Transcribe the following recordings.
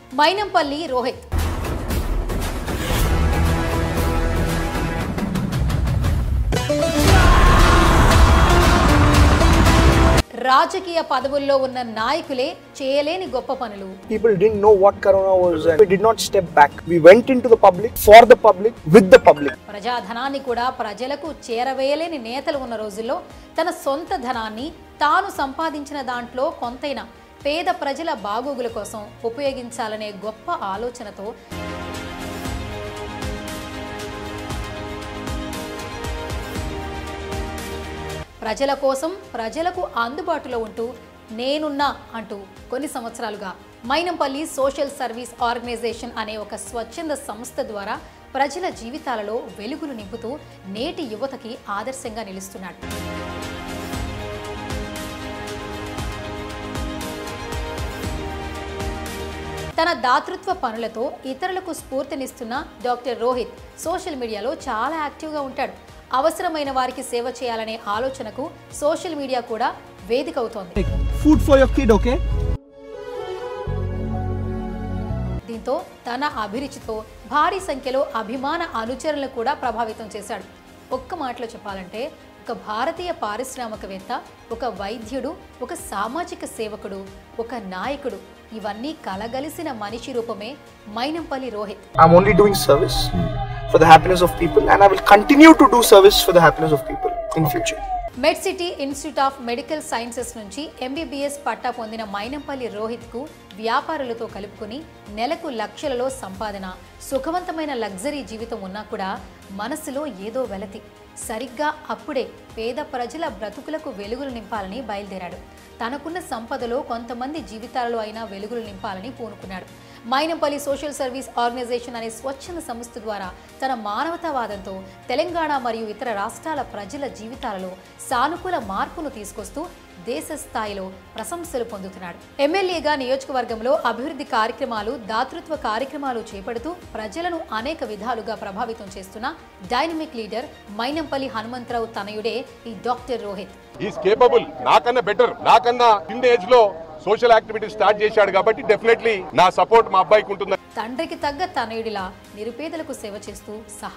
మైనంపల్లి రోహిత్. రాజకీయ పదవుల్లో ఉన్న నాయకులే చేయలేని గొప్ప పనులు. People didn't know what corona was and we did not step back. We went into the public, for the public, with the public. ప్రజాధనాన్ని కూడా ప్రజలకు చేరవేయలేని నేతలు ఉన్న రోజుల్లో తన సొంత ధనాన్ని తాను సంపాదించిన దాంట్లో కొంతైనా పేద ప్రజల బాగోగుల కోసం ఉపయోగించాలనే గొప్ప ఆలోచనతో ప్రజల కోసం ప్రజలకు అందుబాటులో ఉంటూ నేనున్నా అంటూ కొన్ని సంవత్సరాలుగా మైనంపల్లి సోషల్ సర్వీస్ ఆర్గనైజేషన్ అనే ఒక స్వచ్ఛంద సంస్థ ద్వారా ప్రజల జీవితాలలో వెలుగులు నింపుతూ నేటి యువతకి ఆదర్శంగా నిలుస్తున్నాడు. తన దాతృత్వ పనులతో ఇతరులకు స్ఫూర్తినిస్తున్న డాక్టర్ రోహిత్ సోషల్ మీడియాలో చాలా యాక్టివ్గా ఉంటాడు. అవసరమైన వారికి సేవ చేయాలనే ఆలోచనకు సోషల్ మీడియా కూడా వేదిక అవుతోంది. Food for your kid, okay? దీంతో తన అభిరుచితో భారీ సంఖ్యలో అభిమాన అనుచరులను కూడా ప్రభావితం చేశాడు. ఒక్క మాటలో చెప్పాలంటే ఒక భారతీయ పారిశ్రామికవేత్త, ఒక వైద్యుడు, ఒక సామాజిక సేవకుడు, ఒక నాయకుడు, ఇవన్నీ కలగలిసిన మనిషి రూపమే Mynampally Rohit. I'm only doing service for the happiness of people and I will continue to do service for the happiness of people in future. Medicity institute of medical sciences నుంచి ఎంబీబీఎస్ పట్టా పొందిన మైనంపల్లి రోహిత్కు వ్యాపారులతో కలుపుకుని నెలకు లక్షలలో సంపాదన, సుఖవంతమైన లగ్జరీ జీవితం ఉన్నా కూడా మనసులో ఏదో వెలతి. సరిగ్గా అప్పుడే పేద ప్రజల బ్రతుకులకు వెలుగులు నింపాలని బయలుదేరాడు. తనకున్న సంపదలో కొంతమంది జీవితాలలో అయినా వెలుగులు నింపాలని పూనుకున్నాడు. మైనంపల్లి సోషల్ సర్వీస్ ఆర్గనైజేషన్ అనే స్వచ్ఛంద సంస్థ ద్వారా తన మానవతావాదంతో తెలంగాణ మరియు ఇతర రాష్ట్రాల ప్రజల జీవితాలలో సానుకూల మార్పును తీసుకొస్తూ దేశ స్థాయిలో ప్రశంసలు పొందుతున్నాడు. ఎమ్మెల్యేగా నియోజకవర్గంలో అభివృద్ధి కార్యక్రమాలు, దాతృత్వ కార్యక్రమాలు చేపడుతూ ప్రజలను అనేక విధాలుగా ప్రభావితం చేస్తున్న డైనమిక్ లీడర్ మైనంపల్లి హనుమంతరావు తనయుడే ఈ డాక్టర్ రోహిత్. ఈస్ కేపబుల్, నాకన్నా బెటర్, నాకన్నా కింద ఏజ్ లో సోషల్ యాక్టివిటీ స్టార్ట్ చేశాడు కాబట్టి డెఫినెట్లీ నా సపోర్ట్ మా అబ్బాయికి ఉంటుంది. తండ్రికి తగ్గ తనయుడిలా నిరుపేదలకు సేవ చేస్తూ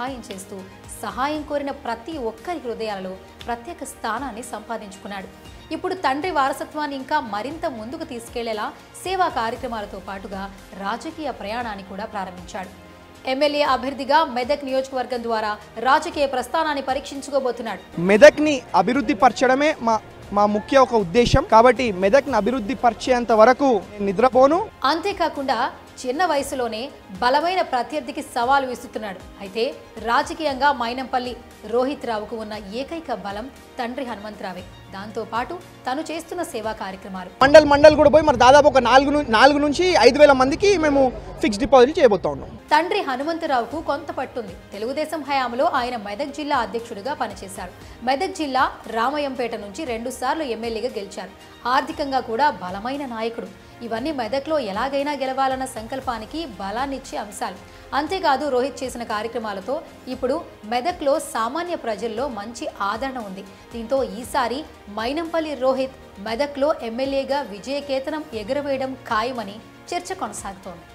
సహాయం కోరిన ప్రతి ఒక్కరి హృదయాలలో ప్రత్యేక స్థానాన్ని సంపాదించుకున్నాడు. ఇప్పుడు తండ్రి వారసత్వాన్ని ఇంకా మరింత ముందుకు తీసుకెళ్లేలా సేవా కార్యక్రమాలతో పాటుగా రాజకీయ ప్రయాణాన్ని కూడా ప్రారంభించాడు. ఎమ్మెల్యే అభ్యర్థిగా మెదక్ నియోజకవర్గం ద్వారా రాజకీయ ప్రస్థానాన్ని పరీక్షించుకోబోతున్నాడు. మెదక్ని అభివృద్ధి పరచడమే మా ముఖ్య ఒక ఉద్దేశం కాబట్టి మెదక్ని అభివృద్ధి పరిచేంత వరకు నిద్రపోను. అంతేకాకుండా చిన్న వయసులోనే బలమైన ప్రత్యర్థికి సవాలు విసురుతున్నాడు. అయితే రాజకీయంగా మైనంపల్లి రోహిత్ రావుకు ఉన్న ఏకైక బలం తండ్రి హనుమంతరావే. దాంతో పాటు తను చేస్తున్న సేవా కార్యక్రమాలు. మండల్ కూడా పోయి మరి దాదాపు ఒక 4 నుంచి 5,000 మందికి మేము ఫిక్స్డ్ డిపాజిట్ చేయబోతా ఉన్నాం. తండ్రి హనుమంతరావుకు కొంత పట్టుంది. తెలుగుదేశం హయాంలో ఆయన మెదక్ జిల్లా అధ్యక్షుడిగా పనిచేశారు. మెదక్ జిల్లా రామయంపేట నుంచి 2 సార్లు ఎమ్మెల్యేగా గెలిచారు. ఆర్థికంగా కూడా బలమైన నాయకుడు. ఇవన్నీ మెదక్లో ఎలాగైనా గెలవాలన్న సంకల్పానికి బలాన్నిచ్చే అంశాలు. అంతేకాదు రోహిత్ చేసిన కార్యక్రమాలతో ఇప్పుడు మెదక్లో సామాన్య ప్రజల్లో మంచి ఆదరణ ఉంది. దీంతో ఈసారి మైనంపల్లి రోహిత్ మెదక్లో ఎమ్మెల్యేగా విజయకేతనం ఎగురవేయడం ఖాయమని చర్చ కొనసాగుతోంది.